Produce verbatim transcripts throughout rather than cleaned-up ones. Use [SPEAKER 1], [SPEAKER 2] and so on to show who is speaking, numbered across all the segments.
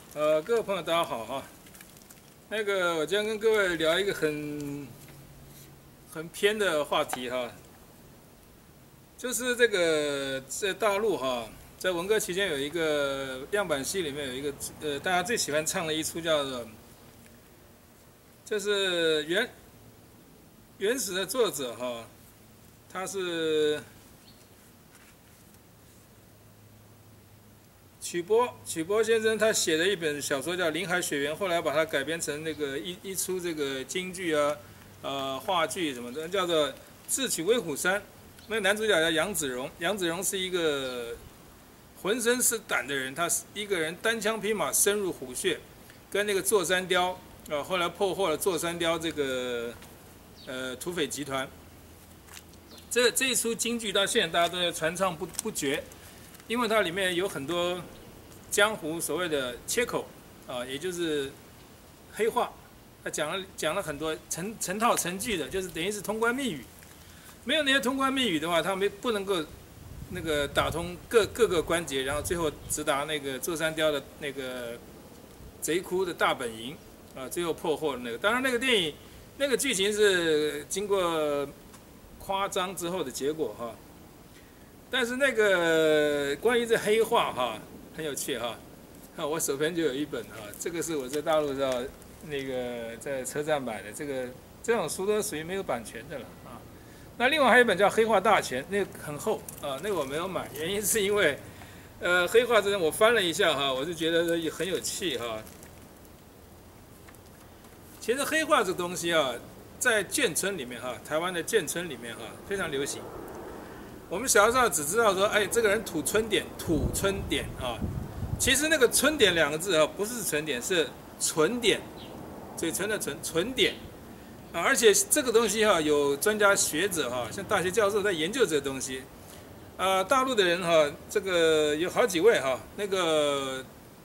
[SPEAKER 1] 呃，各位朋友，大家好哈。那个，我今天跟各位聊一个很很偏的话题哈，就是这个在大陆哈，在文革期间有一个样板戏里面有一个呃，大家最喜欢唱的一出叫做，就是原原始的作者哈，他是。曲波，曲波先生他写的一本小说叫《林海雪原》，后来把它改编成那个一一出这个京剧啊，呃，话剧什么的，叫做《智取威虎山》。那个男主角叫杨子荣，杨子荣是一个浑身是胆的人，他是一个人单枪匹马深入虎穴，跟那个座山雕，呃，后来破获了座山雕这个呃土匪集团。这这一出京剧到现在大家都在传唱不不绝，因为它里面有很多。江湖所谓的切口啊，也就是黑话，他讲了讲了很多成成套成句的，就是等于是通关密语。没有那些通关密语的话，他们不能够那个打通各各个关节，然后最后直达那个座山雕的那个贼窟的大本营啊，最后破获了那个。当然，那个电影那个剧情是经过夸张之后的结果哈。但是那个关于这黑话哈。很有趣哈，啊，我手边就有一本哈，这个是我在大陆上那个在车站买的，这个这种书都属于没有版权的了啊。那另外还有一本叫《黑话大全》，那个很厚啊，那个我没有买，原因是因为，呃，黑话这我翻了一下哈，我就觉得很有趣哈。其实黑话这东西啊，在眷村里面哈，台湾的眷村里面哈非常流行。我们小时候只知道说，哎，这个人吐春点，吐春点啊。其实那个春点两个字啊，不是纯点，是唇点，嘴唇的唇，唇点啊。而且这个东西哈、啊，有专家学者哈、啊，像大学教授在研究这个东西。啊，大陆的人哈、啊，这个有好几位哈、啊，那个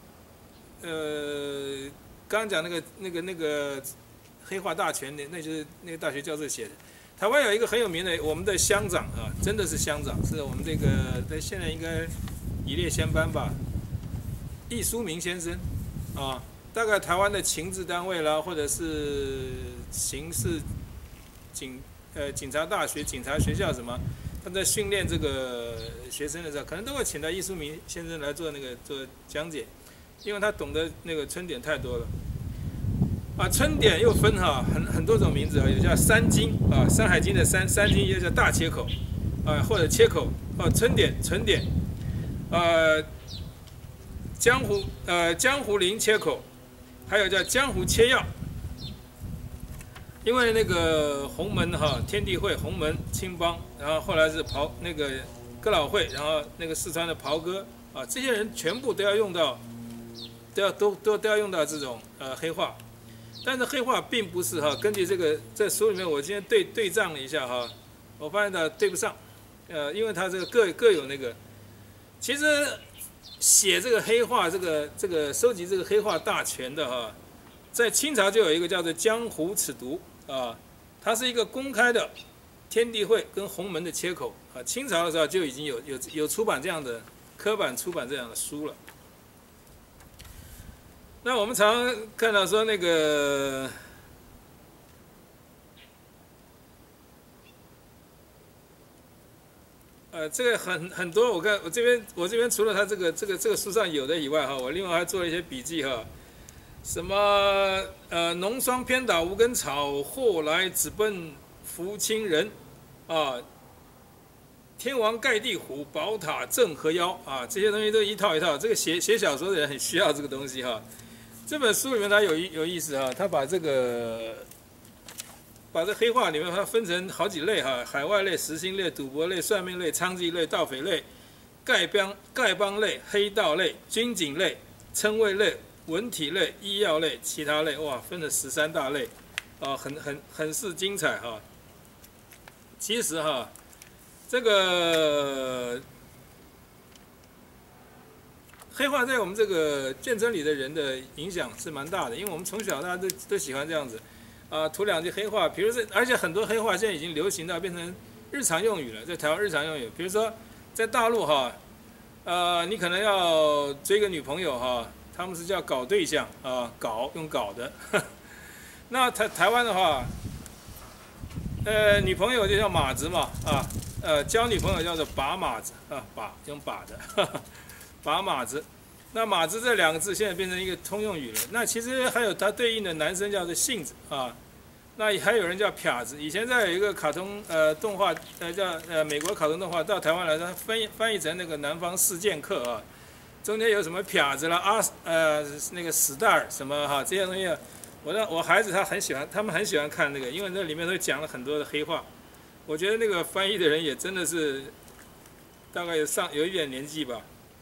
[SPEAKER 1] 呃，刚刚讲那个那个那个黑话大全的，那就是那个大学教授写的。台湾有一个很有名的，我们的乡长啊，真的是乡长，是我们这个在现在应该以列先班吧，易书明先生啊，大概台湾的情治单位啦，或者是刑事警呃警察大学、警察学校什么，他在训练这个学生的时候，可能都会请到易书明先生来做那个做讲解，因为他懂得那个春典太多了。啊，春典又分哈、啊、很很多种名字啊，有叫山经啊，《山海经》的山山经，又叫大切口，啊或者切口，啊春典、春典，呃江湖呃江湖林切口，还有叫江湖切要。因为那个洪门哈、啊、天地会、洪门青帮，然后后来是袍那个哥老会，然后那个四川的袍哥啊，这些人全部都要用到，都要都都都要用到这种呃黑话。但是黑话并不是哈，根据这个在书里面，我今天对对账了一下哈，我发现它对不上，呃，因为它这个各各有那个，其实写这个黑话，这个这个收集这个黑话大全的哈，在清朝就有一个叫做《江湖尺牍》啊，它是一个公开的天地会跟洪门的切口啊，清朝的时候就已经有有有出版这样的科版出版这样的书了。那我们常看到说那个，呃，这个很很多，我看我这边我这边除了他这个这个这个书上有的以外哈，我另外还做了一些笔记哈，什么呃农霜偏倒无根草，祸来只奔福清人，啊，天王盖地虎，宝塔镇河妖啊，这些东西都一套一套，这个写写小说的人很需要这个东西哈。这本书里面它有有意思哈，它把这个把这黑话里面它分成好几类哈，海外类、实心类、赌博类、算命类、娼妓类、盗匪类、丐帮丐帮类、黑道类、军警类、称谓类、文体类、医药类、其他类，哇，分了十三大类，啊，很很很是精彩哈。其实哈，这个。黑话在我们这个眷村里的人的影响是蛮大的，因为我们从小大家都都喜欢这样子，啊、呃，吐两句黑话。比如说，而且很多黑话现在已经流行到变成日常用语了，在台湾日常用语。比如说，在大陆哈，呃，你可能要追个女朋友哈， 他们是叫搞对象啊，搞用搞的。那台台湾的话，呃，女朋友就叫马子嘛，啊，呃，交女朋友叫做把马子啊，把用把的，呵呵把马子。那马子这两个字现在变成一个通用语了。那其实还有它对应的男生叫做杏子啊，那还有人叫撇子。以前在有一个卡通呃动画呃叫呃美国卡通动画到台湾来，它翻译翻译成那个南方四剑客啊，中间有什么撇子啦啊呃那个史黛尔什么哈这些东西。我的我孩子他很喜欢，他们很喜欢看那个，因为那里面都讲了很多的黑话。我觉得那个翻译的人也真的是大概有上有一点年纪吧。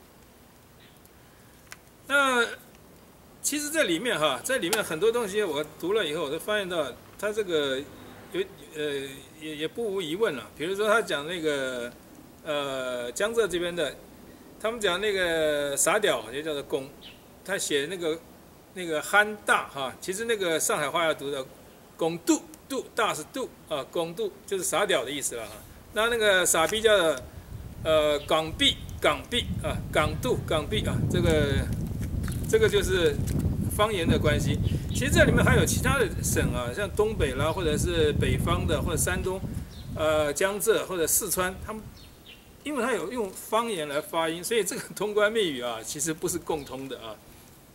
[SPEAKER 1] 那其实这里面哈，在里面很多东西我读了以后，我都发现到他这个有呃也也不无疑问了。比如说他讲那个呃江浙这边的，他们讲那个傻屌也叫做公，他写那个。那个憨大哈，其实那个上海话要读的公度度大是度啊，公度就是傻屌的意思了哈。那那个傻逼叫做呃港币港币啊，港度港币啊，这个这个就是方言的关系。其实这里面还有其他的省啊，像东北啦，或者是北方的，或者山东、呃江浙或者四川，他们因为他有用方言来发音，所以这个通关密语啊，其实不是共通的啊。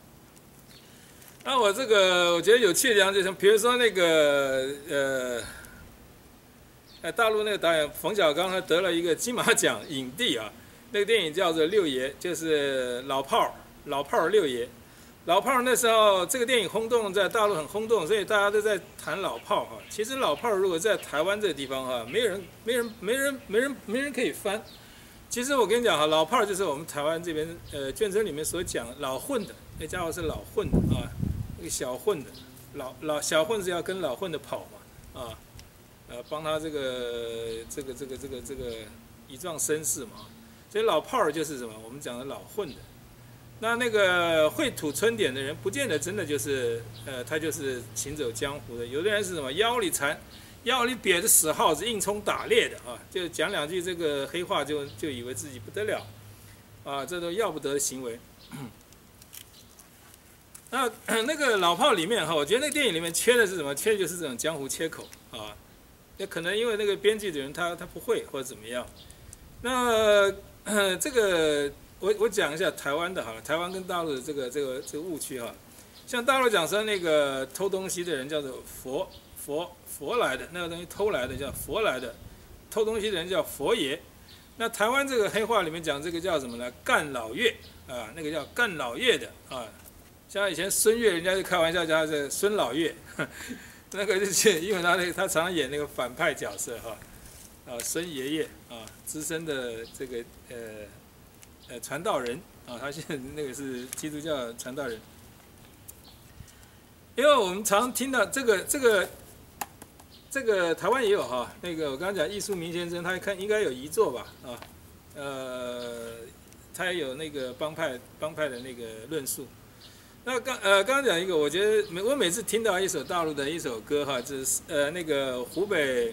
[SPEAKER 1] 那我这个我觉得有趣的地方就是，比如说那个呃，呃大陆那个导演冯小刚，他得了一个金马奖影帝啊。那个电影叫做《六爷》，就是老炮儿，老炮儿六爷。老炮儿那时候这个电影轰动，在大陆很轰动，所以大家都在谈老炮儿哈。其实老炮儿如果在台湾这个地方哈，没人、没人、没人、没人、没人可以翻。其实我跟你讲哈，老炮儿就是我们台湾这边呃眷村里面所讲老混的，那家伙是老混的啊。那个小混的，老老小混是要跟老混的跑嘛，啊，呃，帮他这个这个这个这个这个以壮声势嘛，所以老炮儿就是什么？我们讲的老混的。那那个会吐春点的人，不见得真的就是呃，他就是行走江湖的。有的人是什么？腰里缠，腰里别着死耗子，硬冲打猎的啊，就讲两句这个黑话就就以为自己不得了，啊，这都要不得的行为。那那个老炮里面哈，我觉得那个电影里面缺的是什么？缺的就是这种江湖切口啊。那可能因为那个编剧的人他他不会或者怎么样。那这个我我讲一下台湾的好了，台湾跟大陆的这个这个这个误区哈。像大陆讲说那个偷东西的人叫做佛佛佛来的，那个东西偷来的叫佛来的，偷东西的人叫佛爷。那台湾这个黑话里面讲这个叫什么呢？干老岳啊，那个叫干老岳的啊。像以前孙越，人家就开玩笑叫他是孙老岳，那个就是因为他那个他常常演那个反派角色哈，啊孙爷爷啊，资深的这个呃呃传道人啊，他现在那个是基督教传道人。因为我们常听到这个这个这个台湾也有哈，那个我刚刚讲易树明先生，他看应该有遗作吧啊，呃他也有那个帮派帮派的那个论述。那刚呃刚刚讲一个，我觉得每我每次听到一首大陆的一首歌哈，就是呃那个湖北，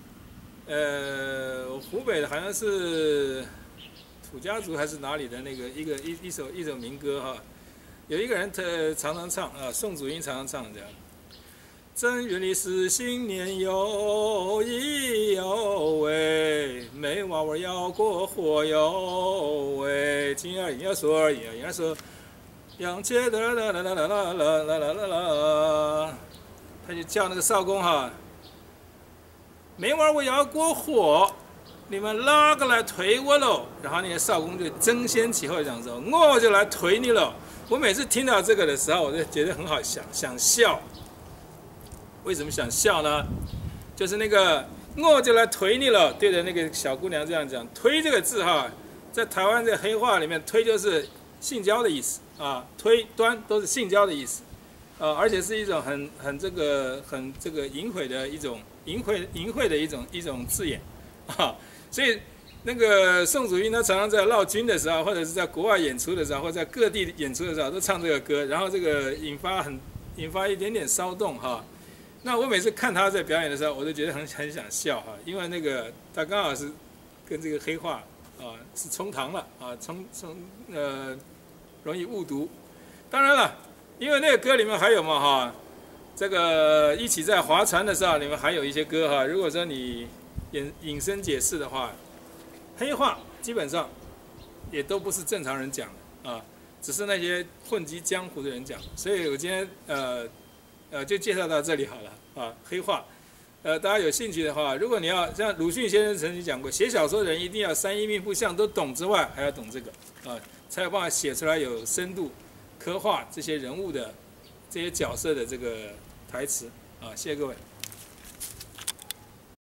[SPEAKER 1] 呃湖北的好像是土家族还是哪里的那个一个一一首一首民歌哈，有一个人他常常唱啊，宋祖英常常唱这样。正月里是新年哟咿哟喂，没娃娃要过火哟喂，金儿银儿说儿银儿银儿说。杨切的啦啦啦啦啦啦啦啦啦啦，他就叫那个少公哈，没玩我要过火，你们哪个来推我喽？然后那个少公就争先起后讲说，我就来推你了。我每次听到这个的时候，我就觉得很好想想笑。为什么想笑呢？就是那个我就来推你了，对着那个小姑娘这样讲，推这个字哈，在台湾这黑话里面，推就是性交的意思。啊，推端都是性交的意思，呃，而且是一种很很这个很这个淫秽的一种淫秽淫秽的一种一种字眼，啊，所以那个宋祖英他常常在闹军的时候，或者是在国外演出的时候，或者在各地演出的时候，都唱这个歌，然后这个引发很引发一点点骚动哈。那我每次看他在表演的时候，我都觉得很很想笑哈，因为那个他刚好是跟这个黑话啊是冲堂了啊，冲冲呃。容易误读， 当然了，因为那个歌里面还有嘛哈，这个一起在划船的时候，里面还有一些歌哈。如果说你引引申解释的话，黑话基本上也都不是正常人讲的啊，只是那些混迹江湖的人讲。所以我今天呃呃就介绍到这里好了啊，黑话。呃，大家有兴趣的话，如果你要像鲁迅先生曾经讲过，写小说的人一定要三一命步相都懂之外，还要懂这个啊，才有办法写出来有深度，刻画这些人物的这些角色的这个台词啊。谢谢各位。